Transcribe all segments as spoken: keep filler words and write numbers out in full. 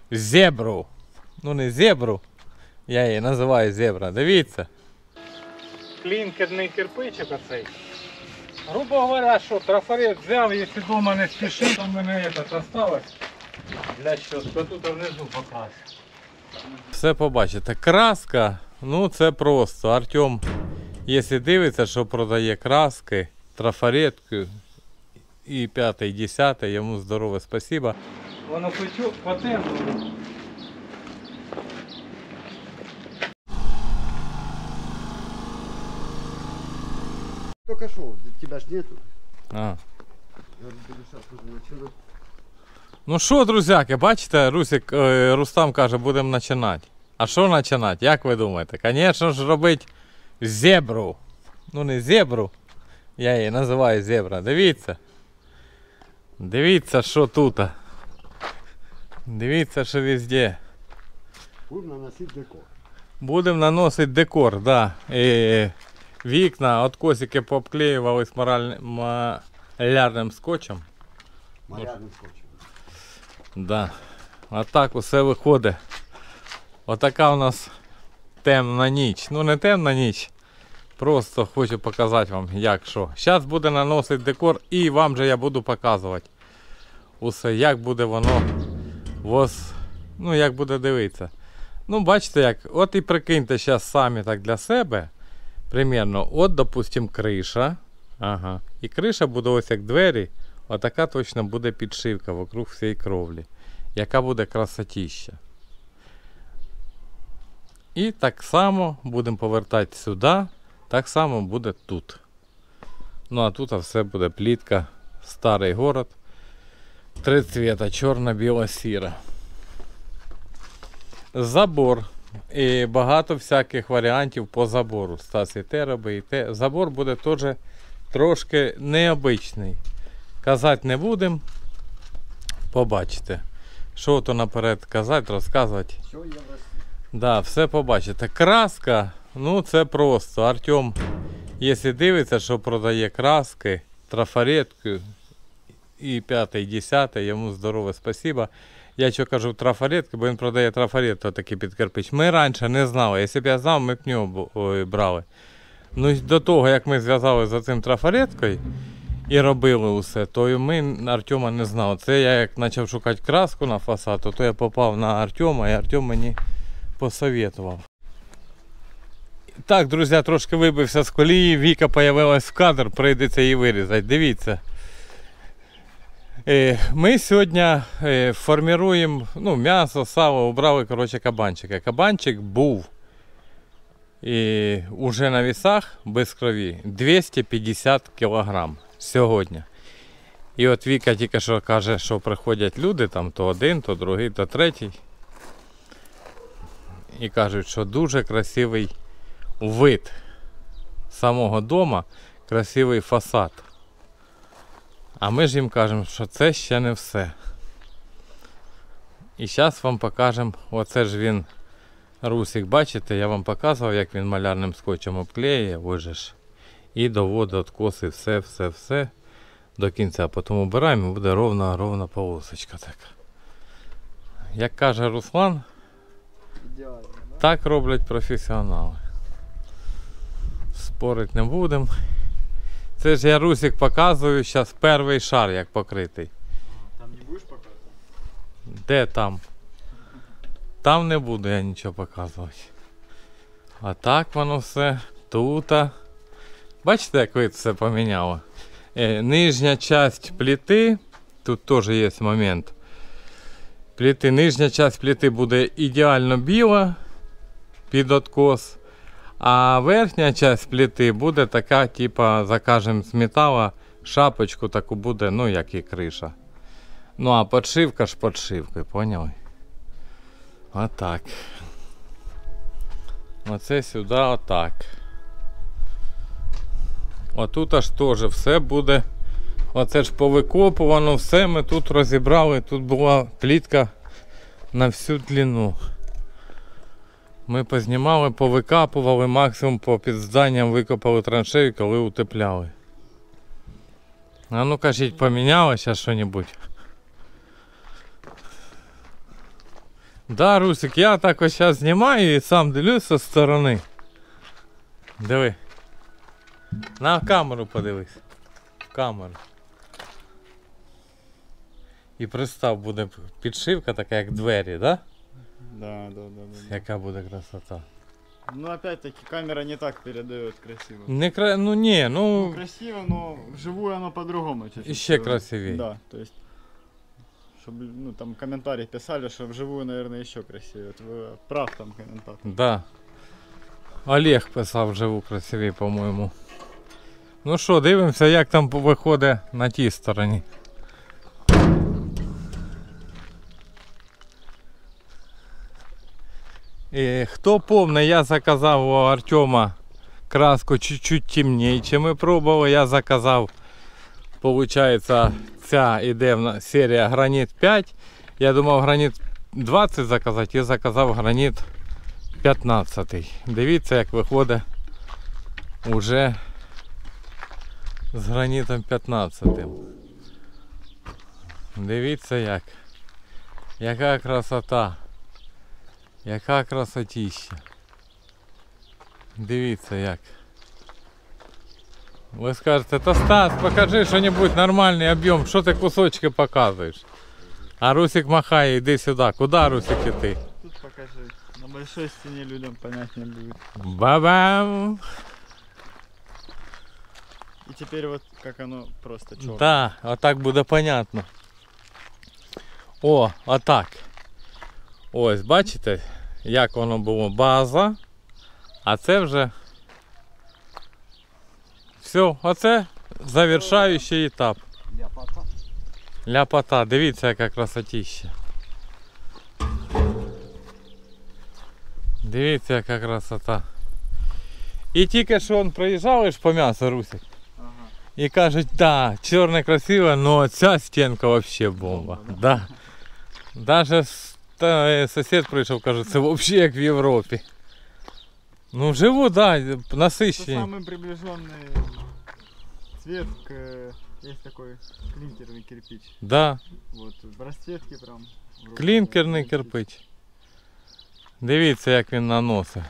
зебру. Ну не зебру, я її називаю зебра. Дивіться. Клінкерний кирпичик оцей. Грубо говоря, що трафарет взяв, якщо вдома не спішив, то в мене этот осталось. Для щотки, тут внизу покрасив. Все побачите. Краска, ну це просто. Артем, якщо дивиться, що продає краски, трафаретку і п'яте, і десяте, йому здорове спасибо. Воно по темпу. Только шел, тебя ж нету. А. Ну що, друзяки, бачите, Русик, е, Рустам каже, будемо починати. А що починати, як ви думаєте? Звісно ж робити зебру. Ну не зебру, я її називаю зебра. Дивіться. Дивіться, що тут. Дивіться, що везде. Будемо наносити декор. Будемо наносити декор, да. І вікна, откосики пообклеювались малярним скотчем. Малярним скотчем. Да. А так усе виходить. Отака у нас темна ніч. Ну не темна ніч. Просто хочу показати вам як що. Зараз буде наносити декор і вам же я буду показувати. Усе як буде воно. Ось, ну як буде дивитися. Ну бачите як. От і прикиньте зараз самі так для себе. Примерно. От допустим криша. Ага. І криша буде ось як двері. Отака точно буде підшивка вокруг всієї кровлі. Яка буде красотища. І так само будемо повертати сюди. Так само буде тут. Ну а тут все буде плітка. Старий город. Три цвіта. Чорна, біла, сіра. Забор. І багато всяких варіантів по забору. Стас і те робить, і те. Забор буде теж трошки необичний. Казати не будемо. Побачите. Що то наперед казати, розказувати. Да, все побачите. Краска, ну це просто. Артем, якщо дивиться, що продає краски, трафаретку і п'яте, і десяте, йому здорове спасибо. Я що кажу трафаретки, бо він продає трафарет, то такий під кирпич. Ми раніше не знали. Якщо б я знав, ми б нього брали. Ну до того, як ми зв'язали за цим трафареткою і робили усе, то ми Артема не знали. Це я як почав шукати краску на фасад, то я попав на Артема, і Артем мені посоветував. Так, друзі, трошки вибився з колії, Віка з'явилась в кадр, прийдеться її вирізати. Дивіться. Ми сьогодні формуємо ну, м'ясо, сало, обрали коротше, кабанчика. Кабанчик був і уже на весах без крові двісті п'ятдесят кілограм сьогодні. І от Віка тільки що каже, що приходять люди, там то один, то другий, то третій. І кажуть, що дуже красивий вид самого дому, красивий фасад. А ми ж їм кажемо, що це ще не все. І зараз вам покажемо, оце ж він, Русик, бачите, я вам показував, як він малярним скотчем обклеює, ось же ж. І доводить откоси, все, все, все до кінця. Потім обираємо і буде ровна, ровна полосочка така. Як каже Руслан, Ідеально, да? так роблять професіонали. Спорити не будемо. Це ж я Русик показую, зараз перший шар як покритий. Там не будеш показувати? Де там? Там не буду я нічого показувати. А так воно все тут. Бачите, як вид все поміняло? Е, нижня частина плити, тут теж є момент. Плити, нижня частина плити буде ідеально біла під откос. А верхня частина плити буде така, типа, закажемо з металу, шапочку таку буде, ну як і криша. Ну а подшивка ж подшивкою, поняли? Отак. Оце сюди отак. Отут аж теж все буде. Оце ж повикопувано, все ми тут розібрали. Тут була плітка на всю длину. Ми познімали, повикапували, максимум по під зданням викопали траншею, коли утепляли. А ну кажіть, помінялося щось? Да, Русик, я так ось зараз знімаю і сам дивлюся з сторони. Диви. На камеру подивись. В камеру. І пристав буде підшивка така, як двері, да? Да, да, да, да. Яка буде красота. Ну опять-таки камера не так передает красиво. Не кра... Ну ні, Ну, ну красиво, но вживую оно по-другому. чуть-чуть. ще красивее. Да, то есть, чтобы, ну, там комментарии писали, что вживую, наверное, еще красивее. Вот вы прав там комментатор. Да. Олег писав живу красиві, по-моєму. Ну що, дивимося, як там виходить на тій стороні. І, хто помне, я заказав у Артема краску чуть-чуть темніше, чим ми пробували. Я заказав, получається, ця іде в нас серія Граніт п'ять. Я думав Граніт двадцять заказати, я заказав Граніт п'ятнадцять. Дивіться, як виходить уже з Гранітом п'ятнадцять. Дивіться як. Яка красота. Яка красотища. Дивіться як. Ви скажете, та Стас, покажи що-небудь нормальний об'єм, що ти кусочки показуєш? А Русик махає, іди сюди. Куди, Русик, іти? Тут покажи. На большой стене людям понятнее будет. Ба-бам! И теперь вот как оно просто черное. Так, отак буде понятно. О, отак. Ось, бачите, як воно було база, а це вже все, оце завершаючий етап. Ляпота. Ляпота, дивіться, яка красотища. Дивіться, яка красота. І тільки що он проїжджав по м'ясу, Русик. Ага. І кажуть, да, чорне красиво, але ця стінка взагалі бомба. Да. Даже с- та, е, сусід прийшов, каже, це взагалі як в Європі. Ну вживу, да, Это насищені. самый приближенный цвет к... Есть такой клинкерный кирпич. Да, Вот, в расцветке прям. вроде клінкерний бы кирпич. Дивіться, як він наносить.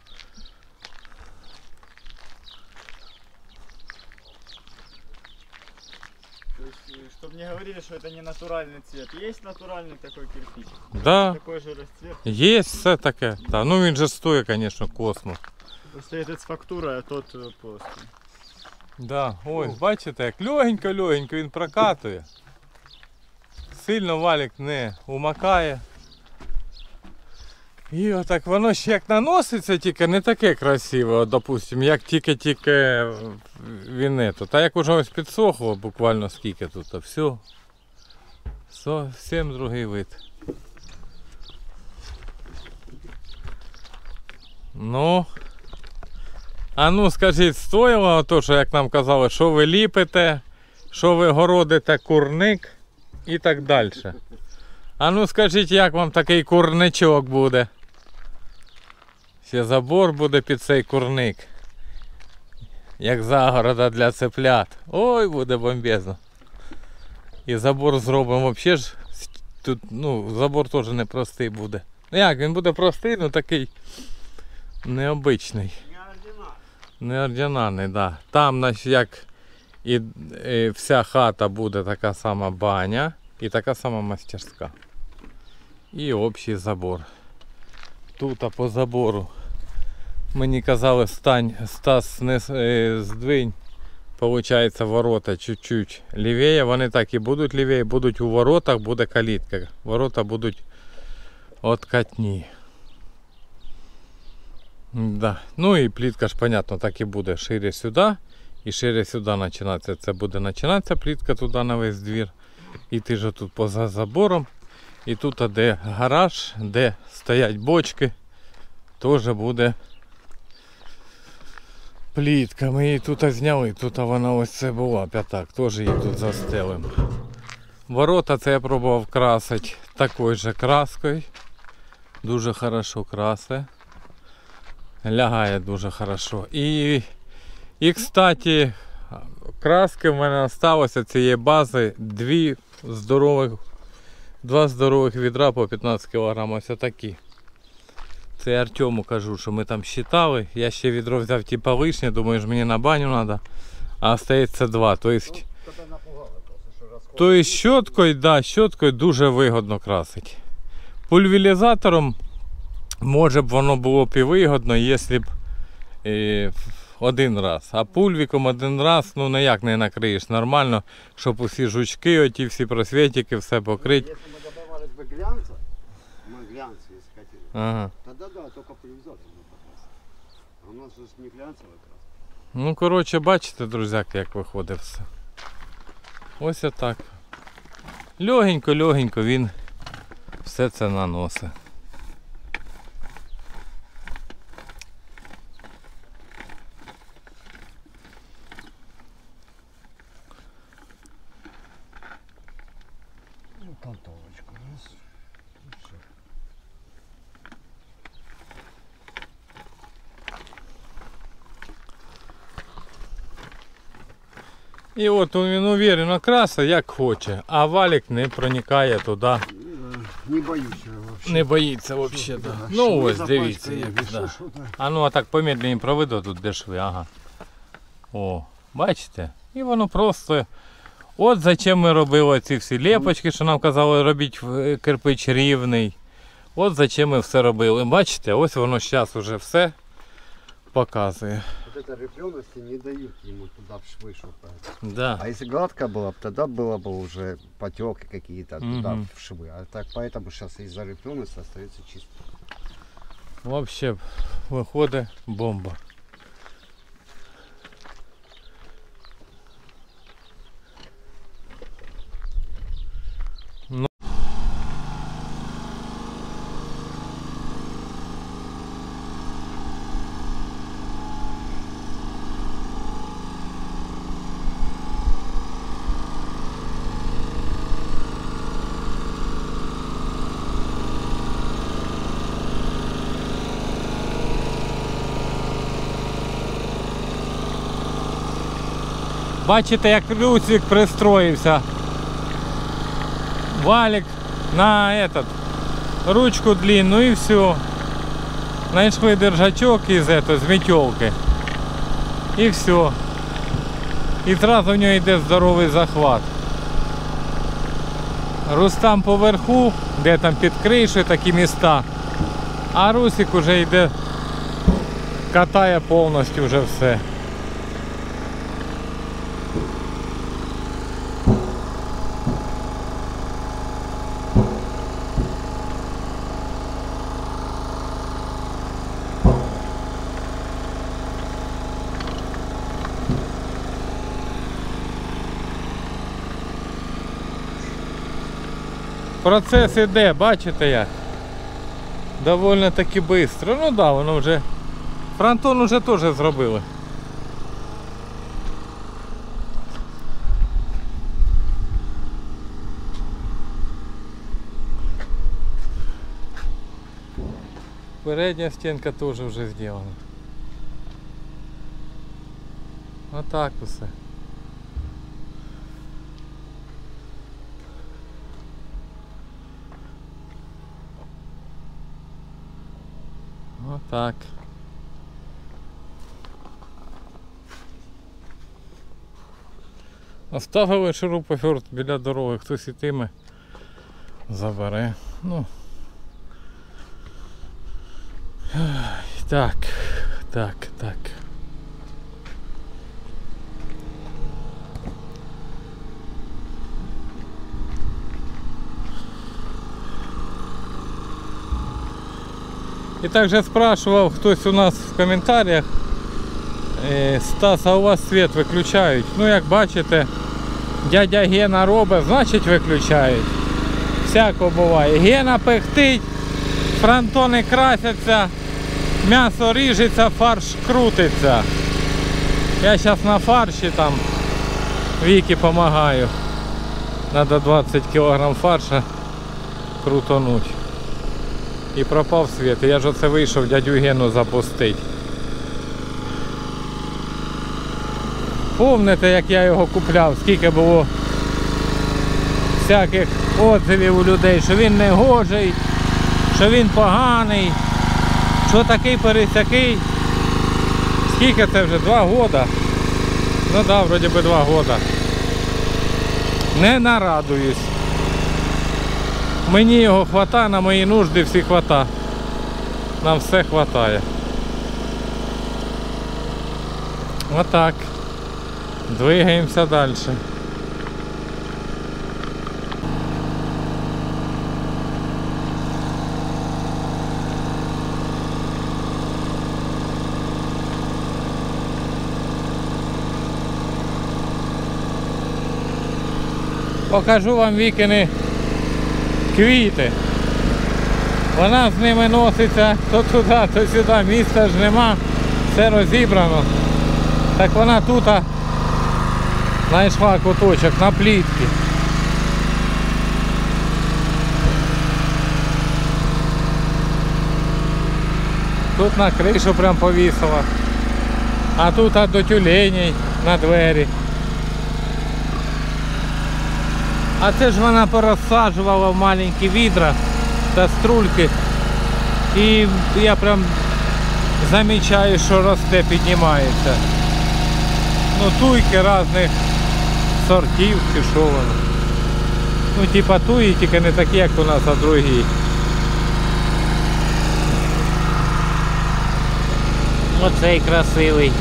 То есть, чтобы не говорили, что это не натуральный цвет. Есть натуральный такой кирпич. Да, Такой же расцвет. є все таке. Да, ну він же стоїть, звісно, космос. Просто этот с фактурой, а тот э, плоский. Да, ось, бачите, як легенько-легенько він прокатує. Сильно валік не умакає. І отак воно ще як наноситься, тільки не таке красиве, от, допустим, як тільки-тільки він ето. Та як уже ось підсохло, буквально скільки тут, то все. Зовсім другий вид. Ну, а ну скажіть, стоїло то, що як нам казали, що ви ліпите, що ви городите курник і так далі. А ну скажіть, як вам такий курничок буде? Ще забор буде під цей курник. Як загорода для цеплят. Ой, буде бомбезно. І забор зробимо взагалі ж. Тут, ну, забор теж непростий буде. Ну як, він буде простий, ну такий необичний. Неординарний, так. Да. Там, значить, як і, і вся хата буде така сама баня і така сама мастерська. І общий забор. Тут а по забору мені казали, стань, Стас, не, е, здвинь, получається, ворота чуть-чуть лівіє. Вони так і будуть лівіє, будуть у воротах, буде калітка. Ворота будуть откатні. Да. Ну і плітка ж, понятно, так і буде шире сюди і шире сюди починатися. Це буде починатися плітка туди на весь двір. І ти ж тут поза забором. І тут, де гараж, де стоять бочки, теж буде плітка. Ми її тут зняли, тут вона ось це була, п'ятак, теж її тут застелимо. Ворота це я пробував красити такою же краскою. Дуже хорошо красе. Лягає дуже хорошо. І, і кстати, краски в мене залишилося цієї бази дві здорових Два здорових відра по п'ятнадцять кілограмів, ось такі. Це я Артему кажу, що ми там считали. Я ще відро взяв типа лишнє, думаю, що мені на баню треба. А остається два. Тобто, Тебе напугало просто, що розход. тобто щоткою, да, щоткою дуже вигодно красить. Пульверизатором може б воно було б і вигодно, якщо б е, один раз. А пульвіком один раз, ну ніяк не накриєш нормально, щоб усі жучки, оті всі просвітики, все покрити. Если мы добавали бы глянца, мы глянца, если хотели, Ага. тогда да, только пульверизатор мы покрасили. А у нас же не глянцевая краска. Ну, коротше, бачите, друзяки, як виходить все. Ось отак. Легенько-легенько він все це наносить. Ну, толтовочку. Раз. И всё. І от він уверенно красить, як хоче, а валік не проникає туди. Э, Не боюсь я вообще. Не боїться взагалі. Да. Ну ось, дивіться як. Да. А ну а так помедленні проведу тут де шви, ага. О, бачите? І воно просто. От зачем ми робили ці всі лепочки, що нам казали робіть в- кирпич рівний. От зачем ми все робили. Бачите, ось воно зараз вже все показує. Вот это рифлености не дают ему туда в швы шурпать. Да. А если гладко было бы, тогда было бы уже потеки какие-то туда Мгм. в швы. А так поэтому сейчас из-за рифлености остается чисто. Вообще виходить бомба. Ну. Бачите, як Русик пристроївся. Валик на этот, ручку длинну і все. Знайшли держачок із этого, з метелки. І все. І одразу в нього йде здоровий захват. Рустам поверху, де там під кришею такі міста. А Русик уже йде, катає повністю вже все. Процес іде, бачите як? Довольно таки швидко. Ну так, да, воно вже. Фронтон вже теж зробили. Передня стінка теж вже зроблена. Отак усе. Отак. Оставили шуруповерт біля дороги, хтось ітиме, забере. Ну. Так, так, так. І також спрашивав хтось у нас в коментарях, е, Стас, а у вас світ виключають? Ну як бачите, дядя Гена робить, значить виключають. Всяко буває. Гена пихтить, фронтони красяться, м'ясо ріжеться, фарш крутиться. Я зараз на фарші там Вікі допомагаю. Надо двадцять кілограм фарша крутонуть. І пропав світ. Я ж оце вийшов дядю Гену запустити. Помните, як я його купляв, скільки було всяких отзивів у людей, що він не гожий, що він поганий, що такий пересякий. Скільки це вже? Два года? Ну да, вроді би два года. Не нарадуюсь. Мені його хвата, на мої нужди всі хвата. Нам все хватає. Отак. Двигаємося далі. Покажу вам Вікини квіти. Вона з ними носиться то туди, то сюди, місця ж нема, все розібрано. Так вона тут знайшла куточок на плітки. Тут на кришу прям повісила. А тут до тюленей на двері. А це ж вона порозсаджувала в маленькі відра та струльки. І я прям замічаю, що росте, піднімається. Ну, туйки різних сортів чи що воно. Ну, типа туї, тільки не такі, як у нас, а другі. Оцей красивий.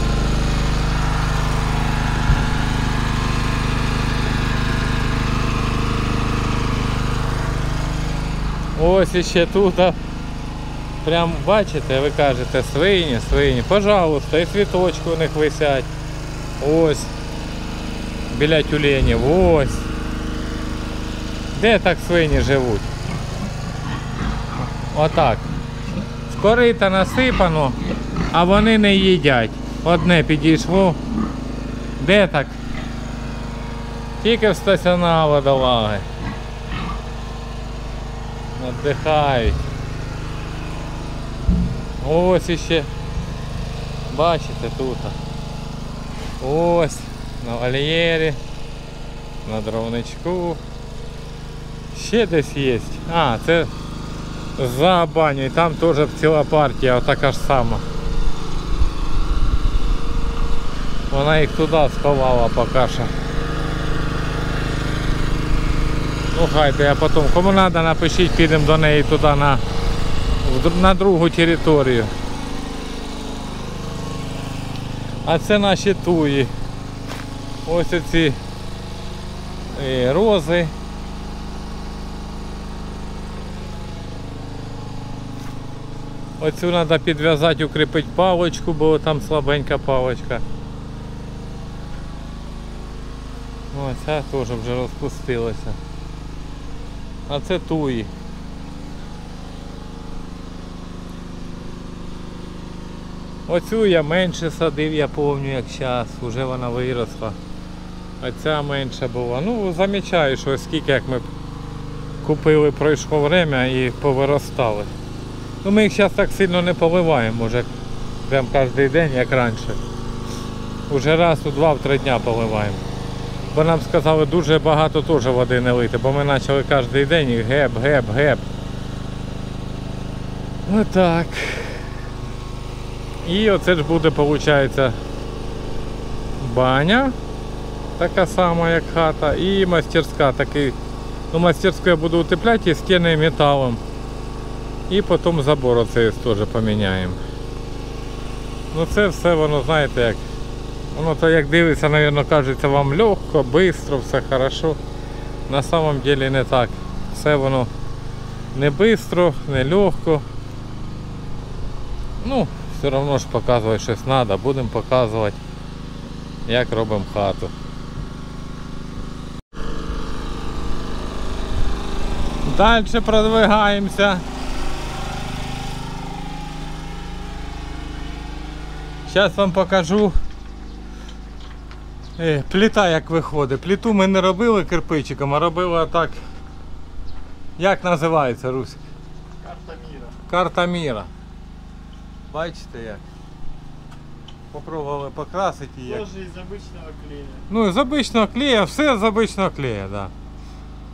Ось іще тут, прям бачите, ви кажете, свині, свині, пожалуйста, і цвіточки у них висять. Ось, біля тюленів, ось. Де так свині живуть? Отак. З корита насипано, а вони не їдять. Одне підійшло. Де так? Тільки в стаціонар водолаги. Віддихають. Ось іще. Бачите тут. Ось. На вольєрі. На дровничку. Ще десь є. А, це за баню. І там теж ціла партія, отака ж сама. Вона їх туди сховала поки що. Ну хайте, я потім, кому треба, напишіть, підемо до неї туди на, на другу територію. А це наші туї. Ось ці е, рози. Оцю треба підв'язати, укріпити паличку, бо там слабенька паличка. Ось ця теж вже розпустилася. А це туї. Оцю я менше садив, я пам'ятаю, як зараз, вже вона виросла. А ця менша була. Ну, замічаю, що скільки як ми купили, пройшло время і повиростали. Ну, ми їх зараз так сильно не поливаємо, може прям кожен день, як раніше. Уже раз у два-три дня поливаємо. Бо нам сказали дуже багато теж води не лити, бо ми почали кожен день і геп, геп, геп. Отак. І оце ж буде, виходить, баня, така сама, як хата, і мастерська такий. Ну, мастерську я буду утепляти і стіни металом. І потім забор оцей теж поміняємо. Ну це все воно, знаєте, як. Воно то як дивиться, мабуть, кажеться вам легко, швидко, все хорошо. На самом деле не так. Все воно не швидко, не легко. Ну, все одно ж показувати щось треба. Будемо показувати, як робимо хату. Далі продвигаємося. Зараз вам покажу е, плита як виходить. Плиту ми не робили кирпичиком, а робили так. Як називається, Русь? Карта міра. Карта міра. Бачите як? Попробували покрасити її. Тоже із обичного клея. Ну, з обичного клея, все з обичного клея, да.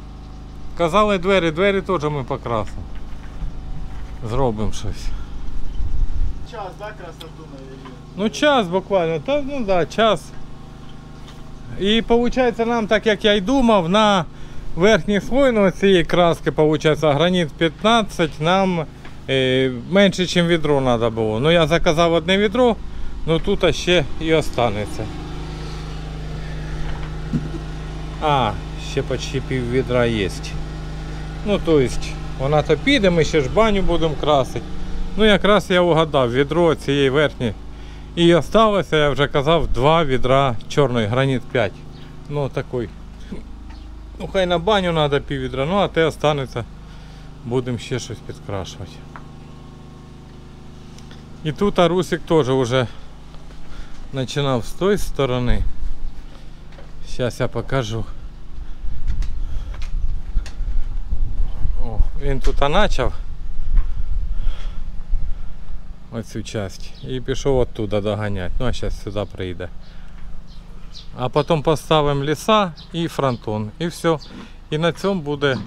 Казали двері, двері теж ми покрасимо. Зробимо щось. Час, да, красоту навели? Ну час буквально, та, ну да, час. І виходить нам, так як я й думав, на верхній слой ну, цієї краски, виходить, граніт п'ятнадцять, нам е, менше, ніж відро треба було. Ну я заказав одне відро, ну тут ще і останеться. А, ще почти пів відра є. Ну то есть, вона то піде, ми ще ж баню будемо красити. Ну якраз я угадав, відро цієї верхньої. І залишилося, я вже казав, два відра чорної, граніт п'ять. Ну такий. Ну хай на баню треба пів відра, ну а те останеться. Будемо ще щось підкрашувати. І тут Русик теж вже починав з тої сторони. Зараз я покажу. О, він тут почав. Оцю часть. І пішов оттуда доганяти. Ну а зараз сюди прийде. А потім поставимо ліса і фронтон. І все. І на цьому буде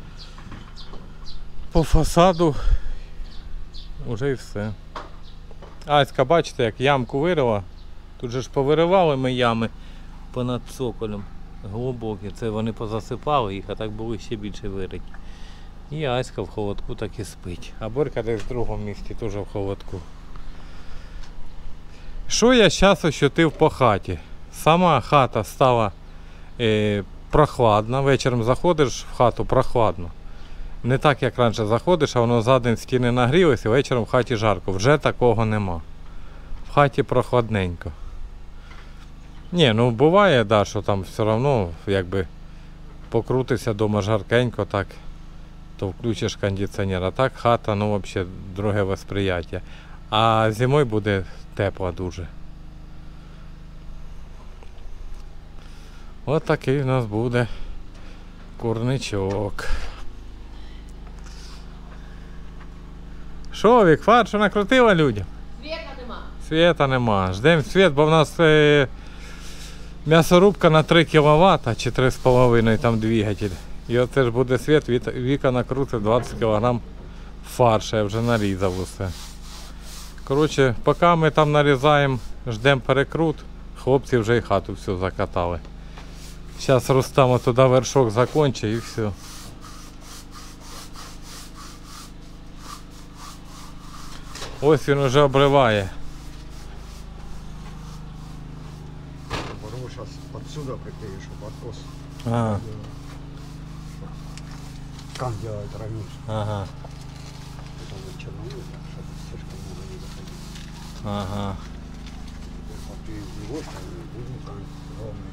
по фасаду вже і все. Аська, бачите, як ямку вирила. Тут же ж повиривали ми ями понад цоколем. Глибокі. Це вони позасипали їх, а так були ще більше вириті. І Аська в холодку так і спить. А Борька десь в другому місці теж в холодку. Що я зараз ощутив по хаті? Сама хата стала е, прохладна. Вечором заходиш в хату прохладно. Не так, як раніше заходиш, а воно за день стіни нагрілися, і вечором в хаті жарко. Вже такого нема. В хаті прохладненько. Ні, ну буває, да, що там все одно, якби покрутися вдома жаркенько, так, то включиш кондиціонер. А так хата, ну взагалі, друге восприяття. А зимою буде тепло дуже. Ось такий у нас буде курничок. Що, Вік, фаршу накрутила людям? Світа нема. Світа нема. Ждемо світ, бо в нас е, м'ясорубка на три кіловата чи три з половиною там двигатель. І оце ж буде світ, Віка накрутить двадцять кілограм фарша, я вже нарізав усе. Коротше, поки ми там нарізаємо, ждемо перекрут, хлопці вже і хату всю закатали. Зараз Рустам туди вершок закончить і все. Ось він уже обриває. Порву сейчас отсюда приклею, чтобы откос. Ага. Кам делают раньше. Ага. Это вот черновик, чтобы слишком много не заходило. Ага. Вот и с его стороны будем кам ровный.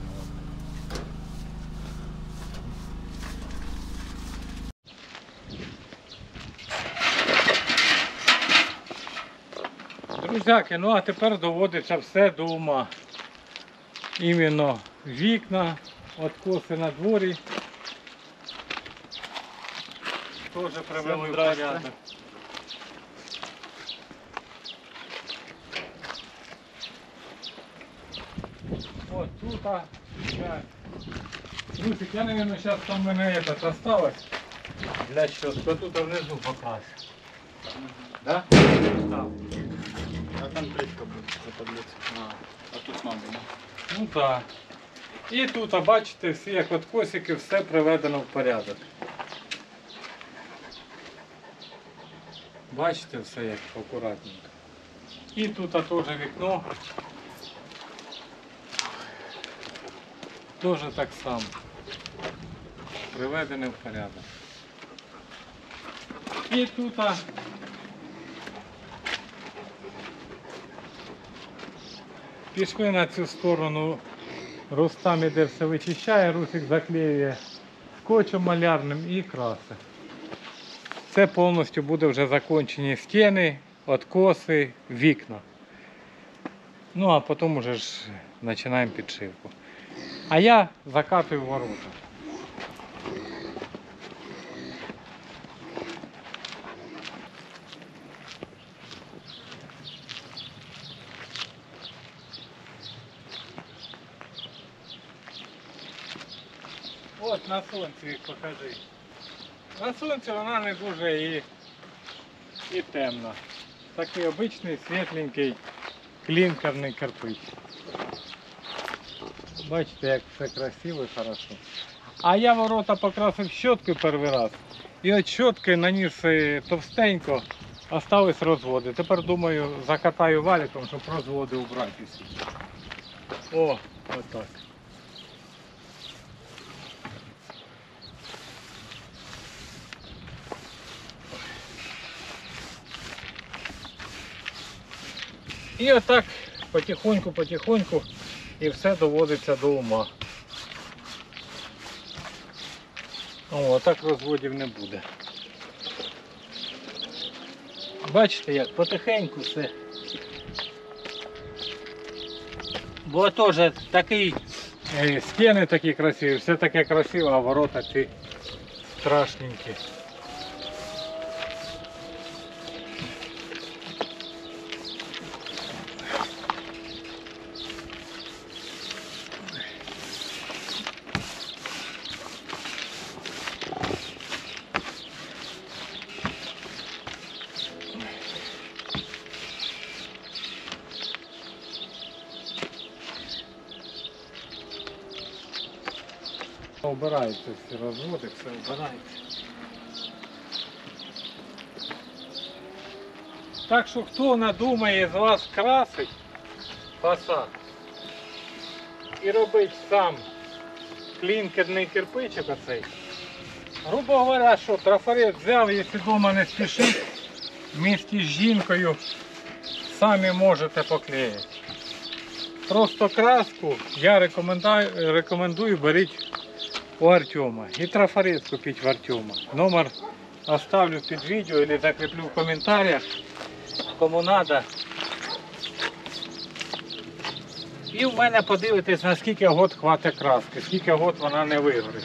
Друзяки, ну а тепер доводиться все до ума. Іменно вікна, откоси на дворі. Теж привели в порядок. От тут, а, Русик, я, наверное, сейчас там у мене этот осталось. Для щотки, тут внизу покрасить. Да? Так. А там плитка будет за таблицей. А, а тут мама, да? Ну так. І тут, а бачите, всі як от косики, все приведено в порядок. Бачите, все як акуратненько. І тут а, теж вікно. Теж так само. Приведене в порядок. І тут а, пішли на цю сторону, Рустам іде все вичищає, Русик заклеює скотчем малярним і красить. Це повністю буде вже закончені стіни, откоси, вікна. Ну а потім вже ж починаємо підшивку. А я закатую ворота. От на сонці їх покажи. На сонці вона не дуже і, і темна. Такий обичний світленький клінкерний кирпич. Бачите, як все красиво і хорошо. А я ворота покрасив щіткою перший раз. І от щіткою наніс товстенько, остались розводи. Тепер думаю, закатаю валиком, щоб розводи убрати всі. О, отак. І отак потихоньку-потихоньку і все доводиться до ума. О, так розводів не буде. Бачите, як потихеньку все. Бо теж такий, е, стіни такі красиві, все таке красиве, а ворота ці страшненькі. Обираються всі розводи, все обирається. Так що хто надумає з вас красить фасад і робить сам клінкерний кирпичик оцей, грубо говоря, що трафарет взяв, якщо вдома не спішить, вместе з жінкою самі можете поклеїти. Просто краску я рекомендую, рекомендую беріть у Артема. І трафарет купіть в Артема. Номер оставлю під відео или закріплю в коментарях, кому треба. І в мене подивитесь, наскільки год хватить краски, скільки год вона не вигорить.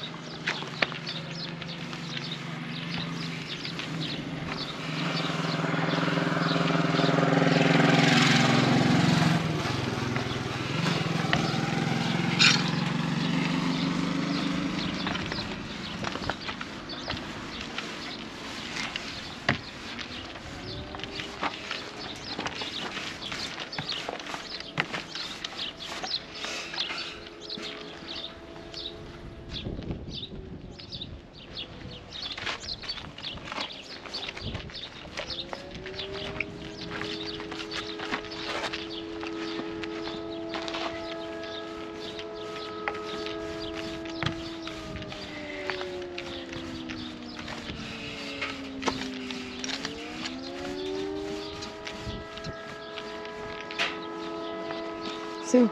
Все.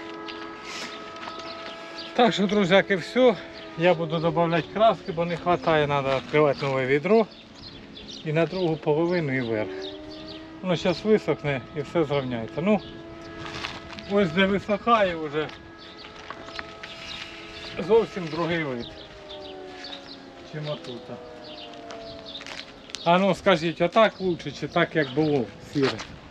Так що, друзяки, все. Я буду додавати краски, бо не вистачає, треба відкривати нове відро. І на другу половину і вверх. Воно зараз висохне і все зрівняється. Ну, ось де висохає вже зовсім другий вид, чим отут. А ну скажіть, а так лучше чи так як було сіре?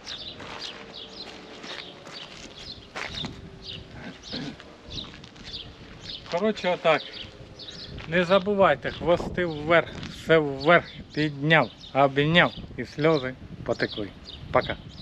Коротше, отак. Не забувайте, хвости вверх, все вверх, підняв, обійняв і сльози потекли. Пока.